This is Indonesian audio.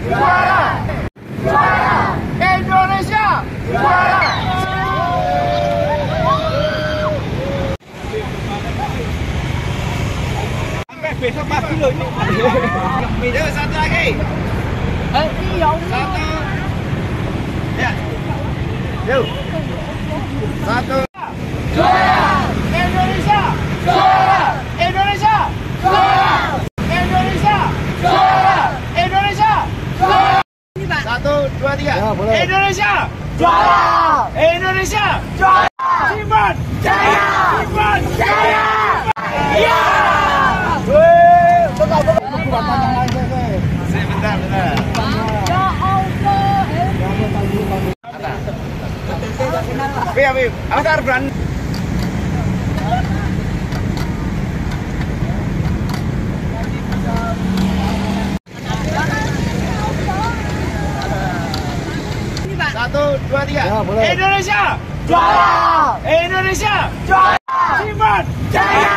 juara, juara, Indonesia juara. Sampai besok pagi loh ini. Yuk, satu lagi. Satu. Ya. Yuk. Satu. Juara! Indonesia! Juara! Indonesia! Juara! Indonesia! Juara! Indonesia! Juara! Satu, dua, tiga. Ya, boleh. Indonesia! Juara! Indonesia! Juara! Simon! Jaya! Simon! Jaya! Ya! Bentar. Ya Allah. Asar berani. Satu, dua, tiga. Ya, boleh. Indonesia juara! Indonesia juara! Simon Jaya!